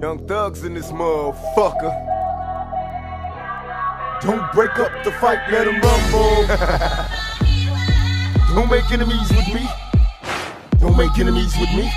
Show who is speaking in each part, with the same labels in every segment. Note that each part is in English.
Speaker 1: Young Thugs in this motherfucker. Don't break up the fight, let them rumble. Don't make enemies with me. Don't make enemies with me.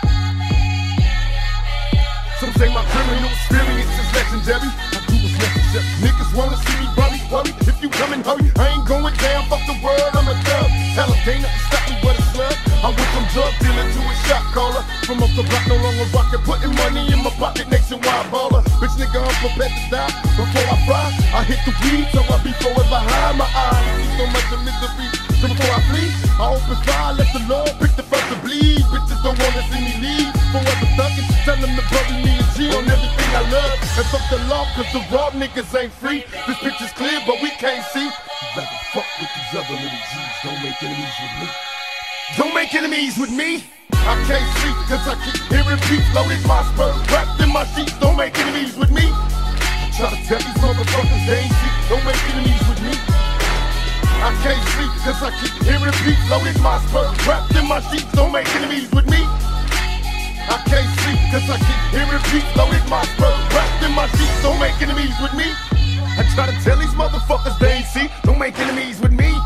Speaker 1: Some say my criminal experience is legendary. I do what's necessary. Niggas wanna see me worry. If you come and hurry, I ain't going down. Fuck the world, I'm a thug. Hell, ain't nothing stop me but a slug. I went from drug dealer to a shot caller. From off the block, no longer rockin', putting money in my pocket, nationwide baller. Bitch nigga, I'm prepared to die before I fry. I hit the weed, so I be forever high. My eyes see so much of misery. So before I flee, I open fire, let the Lord pick the first to bleed. Bitches don't wanna see me leave. Forever thuggin', tell them to bury me and G on everything I love. And fuck the law, cause the raw niggas ain't free. This bitch is clear, but we can't see. You rather fuck with these other little G's. Don't make enemies with me. Don't make enemies with me. I can't sleep, cause I keep hearing beats loaded my spur, wrapped in my sheets. Don't make enemies with me. I try to tell these motherfuckers they ain't see. Don't make enemies with me. I can't sleep, cause I keep hearing beats loaded my spur, wrapped in my sheets. Don't make enemies with me. I can't sleep, cause I keep hearing beats loaded my spur, wrapped in my sheets. Don't make enemies with me. I try to tell these motherfuckers they ain't see. Don't make enemies with me.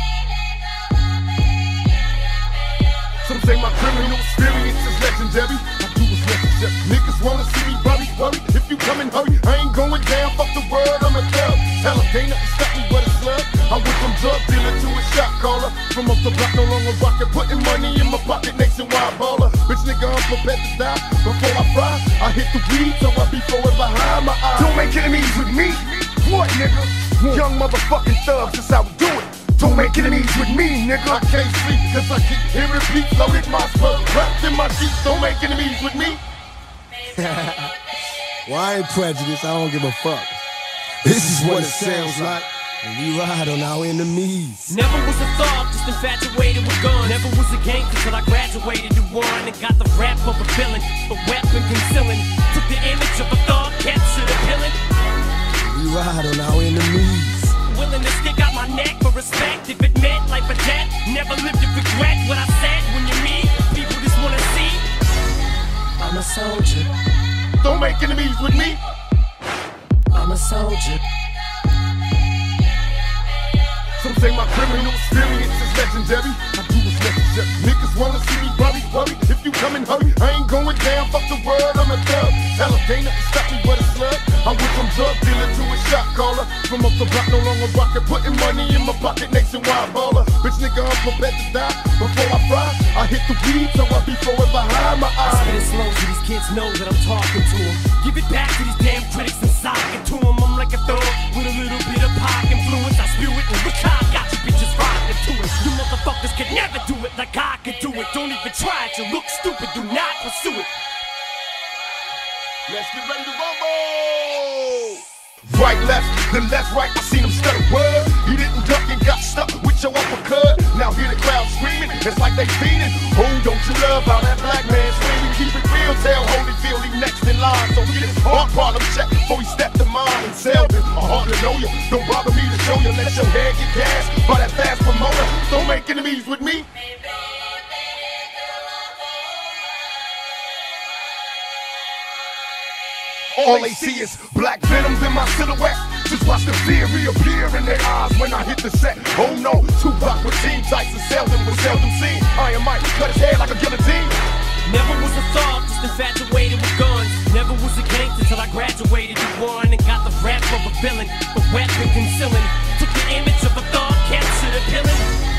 Speaker 1: Some say my criminal experience is legendary. I do what's necessary. Niggas wanna see me worry. If you come and hurry, I ain't going down. Fuck the world, I'm a thug. Hell, ain't nothing stop me but a slug. I went from drug dealer to a shot caller. From off the block, no longer rockin', putting money in my pocket, nationwide baller. Bitch nigga, I'm prepared to die before I fry. I hit the weed, so I be forever high. My eyes don't make enemies with me. What, nigga? Young motherfucking thugs, that's how we do it. Don't make enemies with me, nigga. I can't sleep, cause I keep hearing beats loaded my spur, wrapped in my sheets. Don't make enemies with me.
Speaker 2: Well, I ain't prejudiced, I don't give a fuck. This is what it sounds like when we ride on our enemies.
Speaker 3: Never was a thug, just infatuated with guns. Never was a gangster till I graduated to one and got the rap of a villain, the weapon concealing. Took the image of a thug, captured a villain.
Speaker 2: We ride on our enemies.
Speaker 3: Willing to stick out my neck for respect if it meant life or death. Never lived to regret what I said. When you meet people just wanna see I'm a soldier.
Speaker 1: Don't make enemies with me.
Speaker 3: I'm a soldier.
Speaker 1: Some say my criminal experience is legendary. I do what's necessary. Niggas wanna see me worry. If you come and hurry, I ain't going down. Fuck the world, I'm a thug. Hell, ain't nothing stop me but a slug. I went from drug dealer to a shot caller. From off the block, no longer rockin', putting money in my pocket, nationwide baller. Bitch nigga, I'm prepared to die before I fry. I hit the weed, so I be forever high. My eyes
Speaker 3: I spit it slow so these kids know that I'm talking to them. Give it back to these damn critics and sock it to them. I'm like a thug with a little bit of pop influence. I spew it and look how I got you bitches rockin' to it. You motherfuckers can never do it like I can do it. Don't even try it, you look stupid, do not pursue it.
Speaker 1: Let's get ready to rumble! Right, left, then left, right, I seen him stutter word. He didn't duck and got stuck with your uppercut. Now hear the crowd screaming, it's like they feeding. Oh, don't you love how that black man screaming? Keep it real, tell Holyfield he next in line. So get his heart problem check before he stepped to mine and Selden. I hardly know you, don't bother me to show you. Let your head get gas by that fast promoter. Don't make enemies with me. All they see is black venoms in my silhouette. Just watch the fear reappear in their eyes when I hit the set. Oh no, Tupac with Team Tyson, Selden was seldom seen. Iron Mike cut his head like a guillotine.
Speaker 3: Never was a thug, just infatuated with guns. Never was a gangster till I graduated to one and got the rap of a villain, the weapon concealing. Took the image of a thug, captured a villain.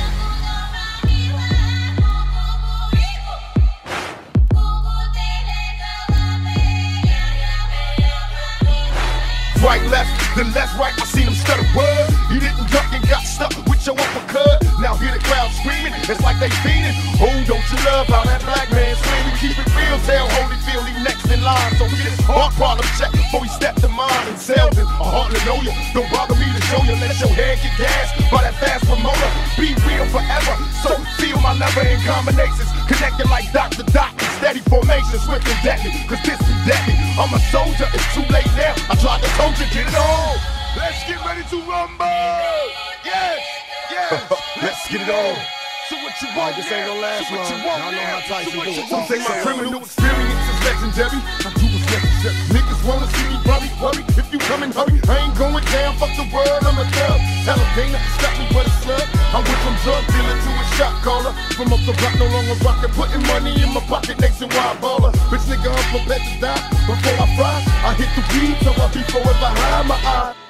Speaker 1: Right, left, then left, right, I seen him stutter word. He didn't duck and got stuck with your uppercut. Now hear the crowd screaming, it's like they feeding. Oh, don't you love how that black man screaming? Keep it real, tell Holyfield he next in line. So get his heart problem check before he stepped to mine and Selden. I hardly know you, don't bother me to show you. Let your head get gas by that fast promoter. Be real forever, so feel my lever in combinations. Connected like Dr. Doc, steady formation, swift and deadly. Cause this be deadly, I'm a soldier, it's too late now. I tried to told you, get it on. Let's get ready to rumble. Yes, let's get it on. So what you want?
Speaker 2: This ain't gonna last long.
Speaker 1: So what you want?
Speaker 2: Y'all know how Tyson do it.
Speaker 1: Some say my criminal experience is legendary. I do what's necessary. Niggas wanna see me worry. If you come and hurry, I ain't going down, fuck the world, I'm a thug. Talladega, stop me with a slug. I went from drug dealer to a shot caller. From up the block, no longer rockin', putting money in my pocket, nationwide baller. Bitch nigga, I'm prepared to die before I fry. I hit the weed, so I'll be forever high. My eye